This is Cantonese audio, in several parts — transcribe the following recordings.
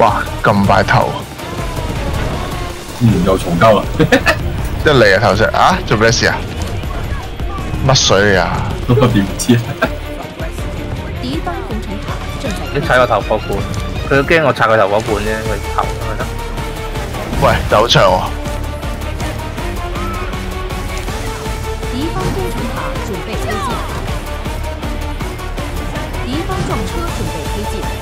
哇，咁快頭， 又重交啦！ 一嚟啊頭石啊，做咩事啊？乜水啊？ 點知？ 敵方工程塔正在你踩個頭火罐，佢都驚我拆個頭火罐啫，佢頭咁咪得。 喂，走場喎！ 敌方工程塔准备推进，敌方撞车准备推进，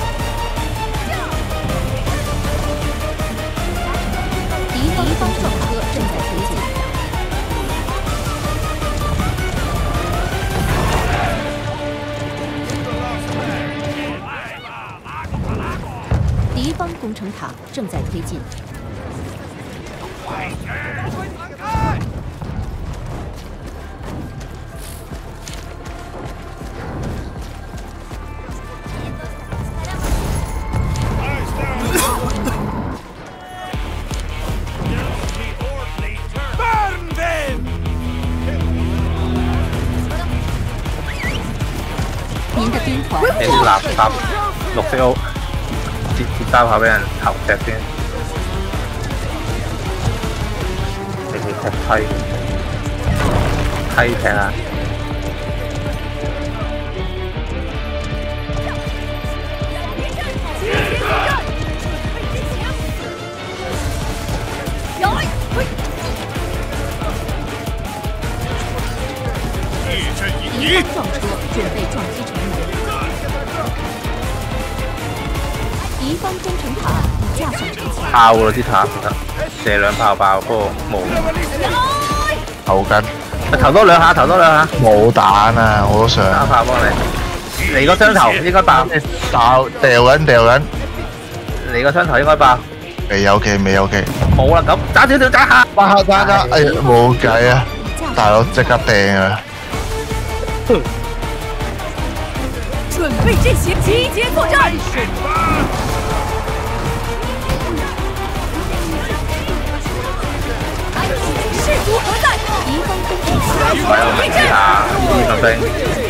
敌方撞车正在推进，敌方工程塔正在推进。您的兵团你啲垃圾綠色屋接包下俾人投石先，你去踢梯踢啊！ 敌方撞车准备撞击城门，敌方工程塔已架上城墙。 炮喎啲塔其實射兩炮爆，不過冇頭緊投多兩下， 冇彈啊！我都想打炮幫你。嚟個雙頭應該爆， 掉緊， 嚟個雙頭應該爆。 未有技， 冇啦咁，打少少打下。 打！哎呀，冇計啊！大佬即刻掟啊！ 准备阵型，集结作战。士卒何在？敌方攻击士卒对阵。 呢份兵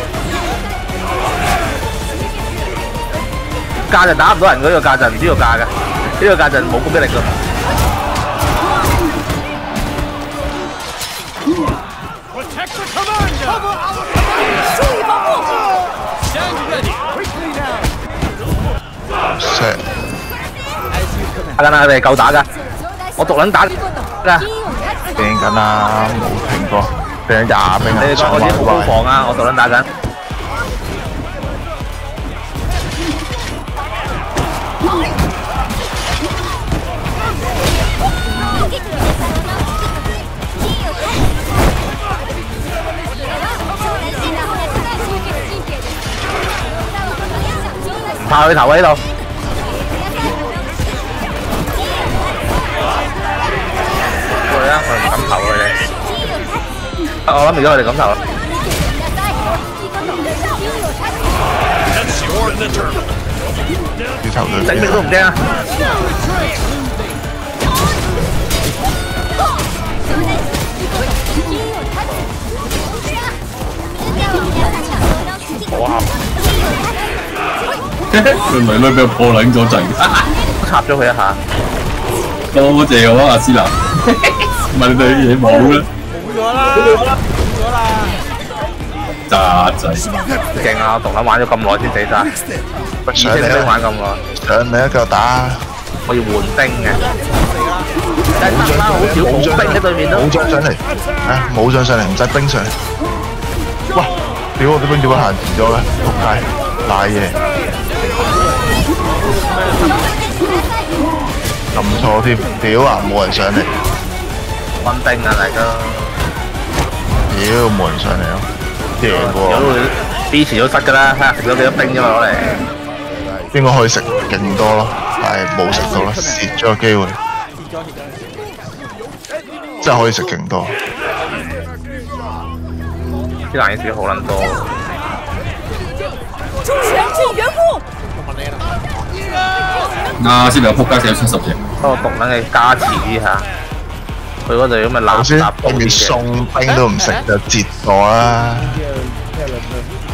架就打唔到人，呢個架就唔知道架嘅，呢個架就冇攻擊力㗎。 注意防护！ 打緊啊！你哋夠打㗎，我獨撚打㗎。 掟緊啦，冇停過，掟20兵啊！ 你哋講我啲好高防啊，我獨撚打緊。唔怕佢頭喺度。過嚟啦，我唔敢投佢哋。我諗而家佢哋敢投啦。 要投佢整命都唔驚啊！哇！ 佢咪女俾我破撚咗陣， 插咗佢一下。 多謝我阿斯蘭，問你嘢冇啦，渣仔， 勁啊！獨撚玩咗咁耐先死晒， 上嚟兵玩咁耐， 上嚟一腳打！ 我要換兵嘅。但係好少冇兵喺對面都。 冇將上嚟，冇將上嚟，唔使兵上嚟。哇！屌我啲兵點解行遲咗嘅？仆街，賴嘢。撳錯添，屌啊！冇人上嚟， 揾兵啊大家。 屌冇人上嚟咯，贏喎！ 有到 B 池都塞㗎啦，睇下食咗幾多兵啫嘛攞嚟。 應該可以食勁多咯，但係冇食到啦，蝕咗個機會。真係可以食勁多。 啲爛嘢食好撚多。 全军援护！ 先有仆街死咗70隻。 不過獨撚嘅加持之下，佢嗰度咁嘅垃頭先圾對面送兵都唔食就折咗啦。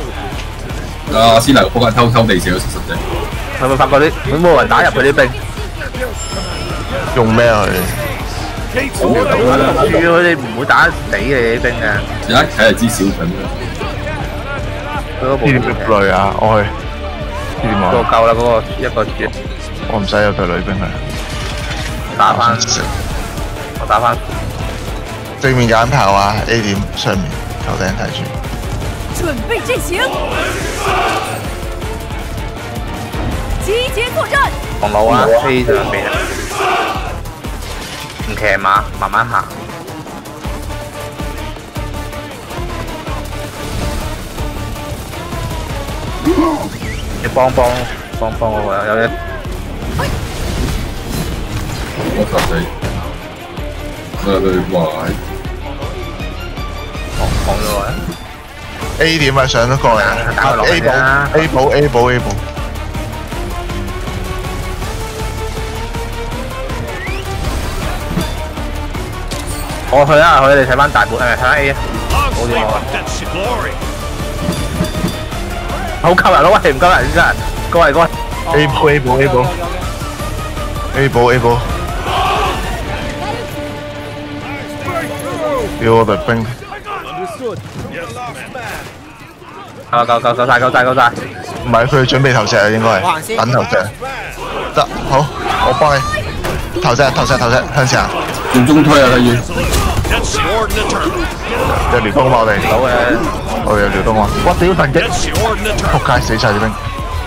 斯蘭仆街偷地死咗70隻。 係咪發覺啲冇人打入佢啲兵？ 用咩啊佢？ 輸佢哋唔會打死你啲兵嘅， 而家睇就知小品啦。 呢點入雷啊？我去。呢點啊？ 個夠啦，嗰個一個絕， 我唔使有隊女兵嚟。 打翻，我打翻。 正面眼炮啊 ！A 點上面頭頂睇住。 准备阵型，集结作战。 紅路啊，飛上邊，唔騎馬，慢慢行。你幫我有嘢。 我實死，我對壞。 放咗我啊 A 點啊，上咗過嚟打佢落嚟啦 A 寶 A 寶 A 寶。 我去啦，你睇翻大本，睇翻 A 啊，好掂我。好吸人咯，喂，唔吸人真係，過嚟。 A 寶 A 寶 A 寶 A 寶 A 寶。屌我隊兵！ 夠晒。 唔係佢準備投石啊，應該係等投石。得好，我幫你投石向前行。 做中推啊，例如。 有撩東嘛我哋？ 好嘅。 我有撩東啊！我屌神擊！仆街死晒啲兵！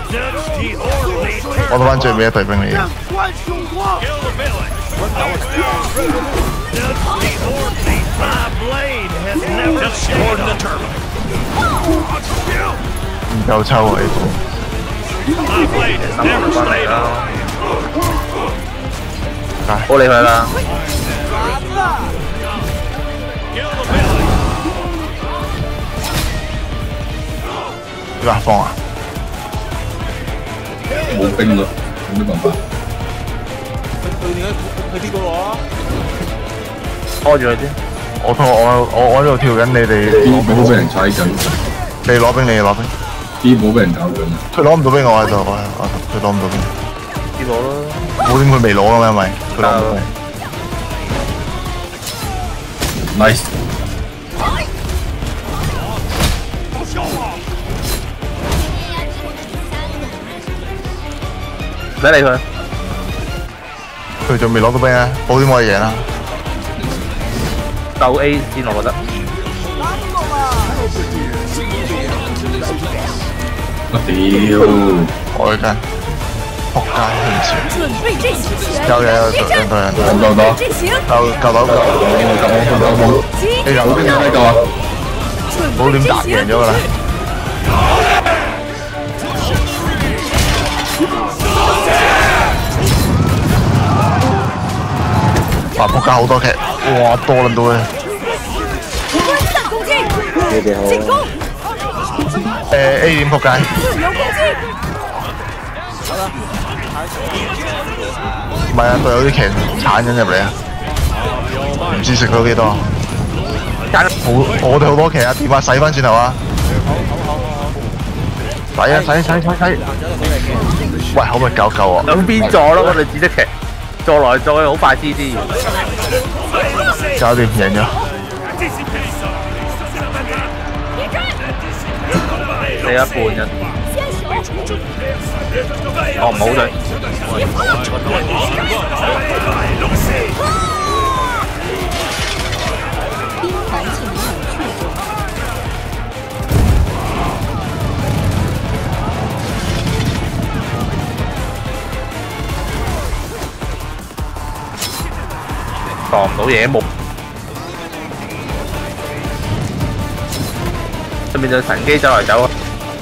我攞翻最尾一隊兵嚟嘅。唔夠抽啊！呢心翻嚟啦， 好理佢啦。 點啊？放啊！ 冇兵咯，有咩辦法？ 佢呢個喎， 拖住佢先。 我呢度跳緊，你哋啲冇俾人踩緊， 你攞兵， 啲冇俾人搞緊。 佢攞唔到兵，我喺度，佢攞唔到兵。 呢個咯。 冇點佢未攞㗎嘛，因為佢攞唔到兵。 Nice。 唔使理佢。 佢仲未攞到兵啊！保險我哋贏啦。 鬥 A 先，我覺得。 我屌！ 我去跟，仆街唔少。 准备阵型前， 有准备阵型， 夠你有兵喺度啊！冇點打贏咗㗎啦！哇！仆街好多劇，哇多撚到咧！ 分散攻击，进攻 ！A 點仆街？ 自由攻击， 唔係啊，隊友啲騎鏟緊入嚟啊！唔知食到幾多？我哋好多騎啊！點啊？洗翻轉頭啊！洗啊！洗！喂，可唔可以救啊？ 兩邊坐咯，我哋只得騎，坐來坐去好快啲。 搞掂，贏咗。 死一半啫。哦，唔好對。撞唔到嘢冇。對面就神機走嚟走啊！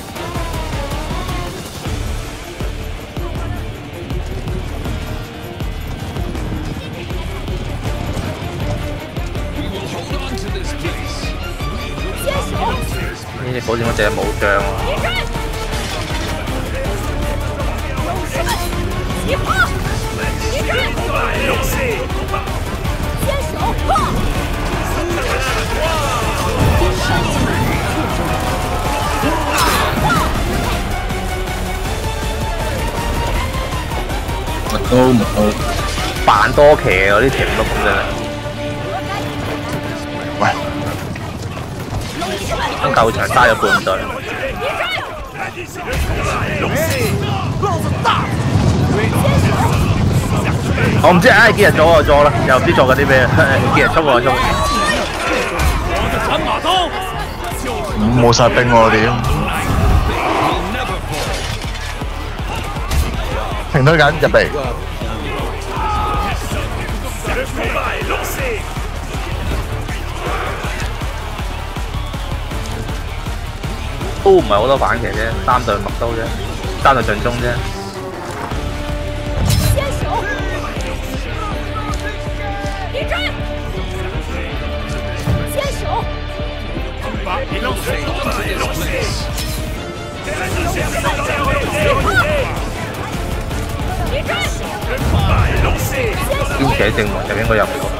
呢隻保險嗰隻冇將啊！ 起炮！先手炮！ 我木刀， 扮多騎嗰啲條碌咁真係。 喂， 咁夠長揸咗半隊。我唔知唉，幾日做就做啦，又唔知做緊啲咩，幾日衝我就衝。 冇晒兵喎點？停推緊入嚟。 都唔係好多反騎啫，3隊麥刀啫，3隊盡忠啫。兼且正門就應該入到。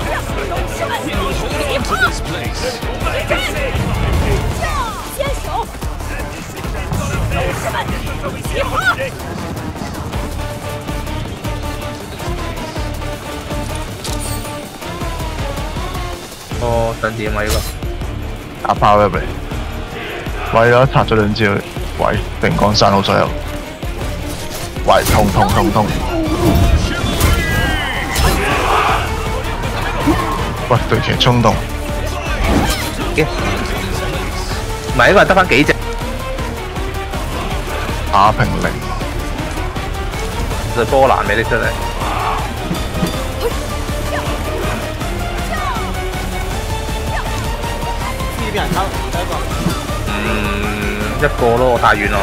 哦，想點啊呢個？ 打炮入嚟，為咗拆咗兩招，喂，定江山好左右，喂，痛！喂，對騎衝動， 唔係呢個係得翻幾隻？ 打平零， 隻波蘭俾你出嚟。 呢邊人溝第一個。 一個咯，太遠咯。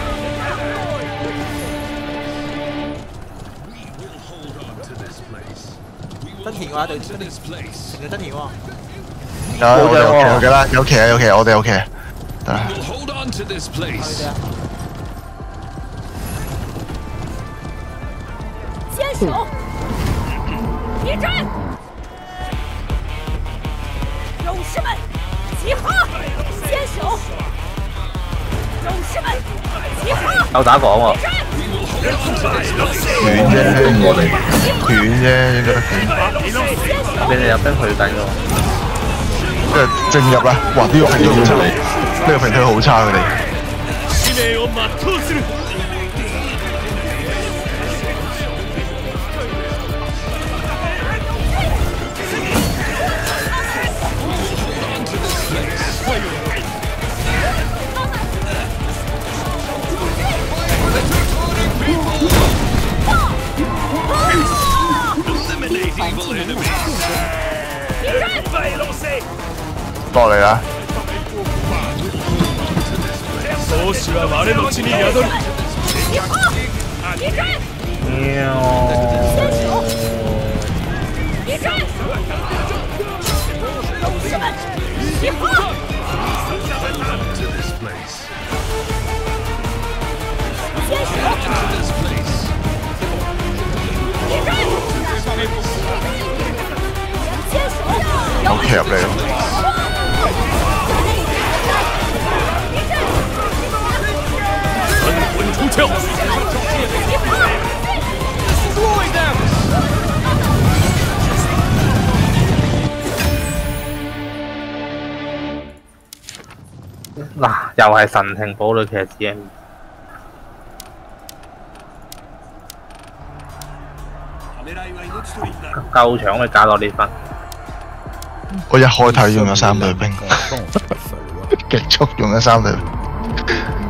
真田嘅話對成日真田喎。 有騎啦，有騎，我哋有騎，得啦。 坚守，别战！勇士们，集合！坚守！勇士们，集合！ 有打講喎。 斷啫，我哋斷啫，應該斷。 俾你有兵去緊喎。 即係正入啦！哇！呢個平推好差，呢個平推好差佢哋。落嚟啦！有騎入嚟咯！ 嗱，又係神庭堡壘騎士 M。夠搶去加多啲分。 我一開睇用咗3隊兵，極速用咗3隊。